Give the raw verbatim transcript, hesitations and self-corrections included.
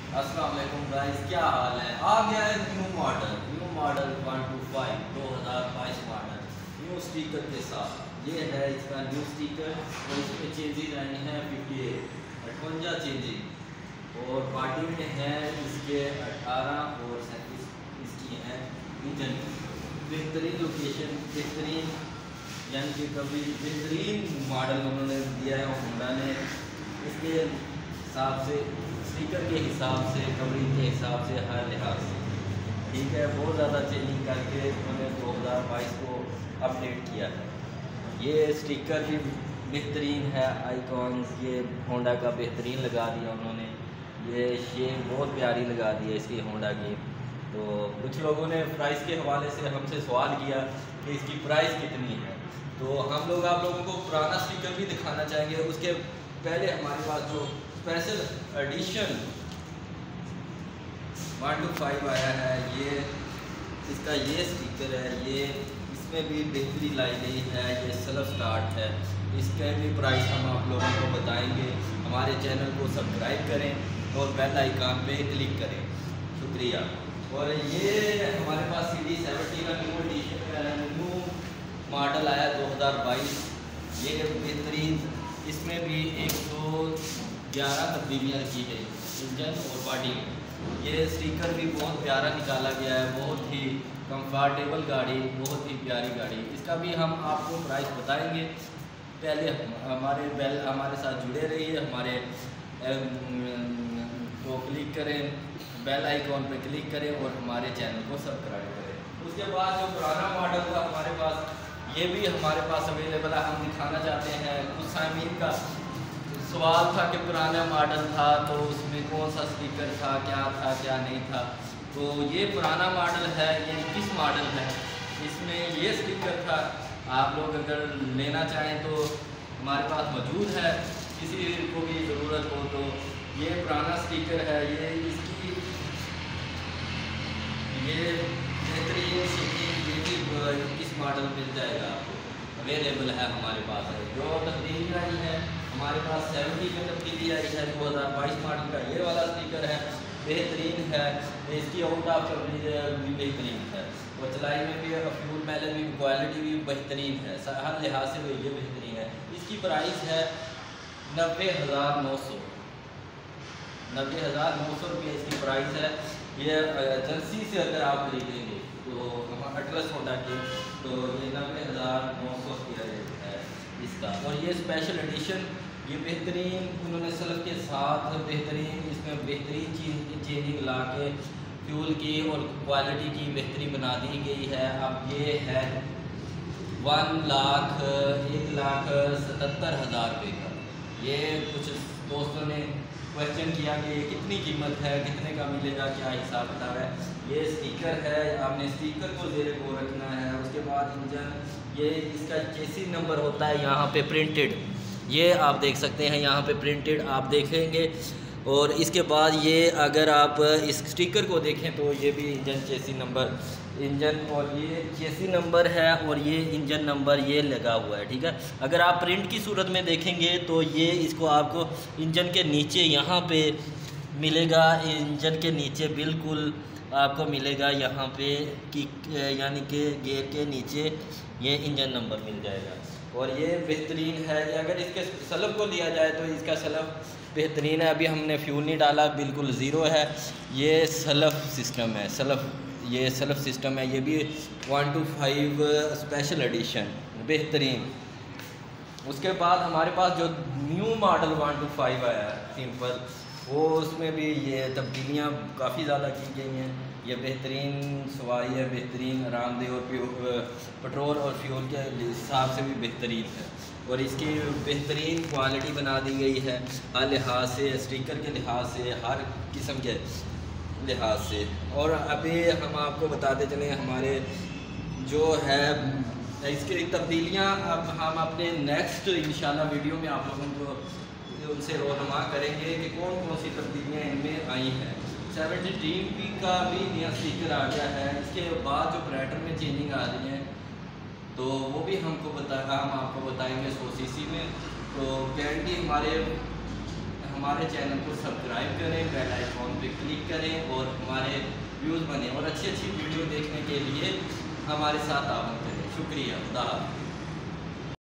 अस्सलाम वालेकुम गाइस, क्या हाल है। आ गया है new model new model one two five दो हज़ार बाईस मॉडल न्यू स्टिकर के साथ। ये है इसका न्यू स्टिकर और इसमें चेंजेस आए हैं फिफ्टी एट अठवंजा चेंजेस और पार्टी में है इसके अठारह और सैंतीस इसकी हैं इंजन। बेहतरीन लोकेशन, बेहतरीन यानी कि कभी बेहतरीन मॉडल उन्होंने दिया है होंडा ने। इसके हिसाब से स्टिकर के हिसाब से कवरिंग के हिसाब से हर लिहाज से ठीक है। बहुत ज़्यादा चेंजिंग करके उन्होंने दो हज़ार बाईस को अपडेट किया है। ये स्टिकर भी बेहतरीन है, आइकॉन्स ये होंडा का बेहतरीन लगा दिया उन्होंने। ये शेप बहुत प्यारी लगा दी है इसकी होंडा की। तो कुछ लोगों ने प्राइस के हवाले से हमसे सवाल किया कि इसकी प्राइस कितनी है, तो हम लोग आप लोगों को पुराना स्टिकर भी दिखाना चाहेंगे। उसके पहले हमारे पास जो special edition one two five आया है, ये इसका ये स्टिकर है। ये इसमें भी बेहतरी लाई गई है, ये सेल्फ स्टार्ट है। इसके भी प्राइस हम आप लोगों को बताएंगे। हमारे चैनल को सब्सक्राइब करें और बेल आइकन पे क्लिक करें, शुक्रिया। और ये हमारे पास सी डी सेवेंटी का न्यू एडिशन न्यू मॉडल आया दो हज़ार बाईस। ये बेहतरीन, इसमें भी एक सौ ग्यारह तब्दीलियाँ की गई इंजन और बॉडी में। ये स्टिकर भी बहुत प्यारा निकाला गया है, बहुत ही कंफर्टेबल गाड़ी, बहुत ही प्यारी गाड़ी। इसका भी हम आपको प्राइस बताएंगे। पहले हमारे बेल हमारे साथ जुड़े रहिए, हमारे को क्लिक करें, बेल आइकॉन पे क्लिक करें और हमारे चैनल को सब्सक्राइब करें। उसके बाद जो पुराना मॉडल था हमारे पास, ये भी हमारे पास अवेलेबल है, हम दिखाना चाहते हैं। कुछ सामीन का सवाल था कि पुराना मॉडल था तो उसमें कौन सा स्टिकर था, क्या था क्या नहीं था। तो ये पुराना मॉडल है, ये किस मॉडल है, इसमें ये स्टिकर था। आप लोग अगर लेना चाहें तो हमारे पास मौजूद है, किसी को भी ज़रूरत हो तो। ये पुराना स्टिकर है, ये इसकी ये बेहतरीन ये भी किस मॉडल मिल जाएगा आपको, अवेलेबल है हमारे पास है। जो तब्दीली आई है हमारे पास सेवेंटी में तब्दीली आई है दो हज़ार बाईस मॉडल का ये वाला स्टिकर है, बेहतरीन है। इसकी आउट ऑफ कवरेज भी बेहतरीन है और चलाई में भी फ्यूल माइलेज भी क्वालिटी भी बेहतरीन है, हर लिहाज से ये बेहतरीन है। इसकी प्राइस है नब्बे हज़ार नौ सौ नब्बे हज़ार नौ सौ रुपये इसकी प्राइस है। ये एजेंसी से अगर आप खरीदेंगे तो हम एड्रेस होंडा के, तो ये नब्बे हज़ार नौ सौ रुपया रेट है इसका। और ये स्पेशल एडिशन, ये बेहतरीन उन्होंने सेल्फ के साथ बेहतरीन इसमें बेहतरीन चीज चेंजिंग ला के फ्यूल की और क्वालिटी की बेहतरी बना दी गई है। अब ये है वन लाख एक लाख सतहत्तर हज़ार रुपये का। ये कुछ दोस्तों ने क्वेश्चन किया कि ये कितनी कीमत है, कितने का मिलेगा, क्या हिसाब किताब है। ये स्टिकर है, आपने स्टिकर को ज़ेरे को रखना है। उसके बाद इंजन, ये इसका चेसी नंबर होता है यहाँ पे प्रिंटेड, ये आप देख सकते हैं यहाँ पे प्रिंटेड आप देखेंगे। और इसके बाद ये अगर आप इस स्टिकर को देखें तो ये भी इंजन चेसी नंबर इंजन और ये चेसी नंबर है और ये इंजन नंबर ये लगा हुआ है, ठीक है। अगर आप प्रिंट की सूरत में देखेंगे तो ये इसको आपको इंजन के नीचे यहाँ पे मिलेगा, इंजन के नीचे बिल्कुल आपको मिलेगा यहाँ पे कि यानी कि गियर के नीचे ये इंजन नंबर मिल जाएगा। और ये बेहतरीन है। अगर इसके सलफ को लिया जाए तो इसका सलफ बेहतरीन है। अभी हमने फ्यूल नहीं डाला, बिल्कुल ज़ीरो है। ये सलफ सिस्टम है, सलफ ये सेल्फ सिस्टम है। ये भी one two five special edition बेहतरीन। उसके बाद हमारे पास जो new model one two five आया है सिंपल, वो उसमें भी ये तब्दीलियाँ काफ़ी ज़्यादा की गई हैं। ये बेहतरीन सवारी है, बेहतरीन आरामदेह और पेट्रोल और फ्यूल के हिसाब से भी बेहतरीन है। और इसकी बेहतरीन क्वालिटी बना दी गई है हर लिहाज से, स्टिकर के लिहाज से, हर किस्म के लिहाज से। और अभी हम आपको बताते चलें हमारे जो है इसकी तब्दीलियाँ, अब हम अपने नेक्स्ट इंशाल्लाह वीडियो में आप लोगों को उनसे रोनमा करेंगे कि कौन कौन सी तब्दीलियाँ इनमें आई हैं। सेवेंटी टीम पी का भी नया स्टिकर आ गया है। इसके बाद जो प्लेटर में चेंजिंग आ रही है तो वो भी हमको बता हम आपको बताएंगे सौ सी सी में। तो गारंटी हमारे हमारे चैनल को सब्सक्राइब करें, बेल आइकॉन पे क्लिक करें और हमारे व्यूज़ बने और अच्छी अच्छी वीडियो देखने के लिए हमारे साथ ताउन करें। शुक्रिया। खुदा हाफ़िज़।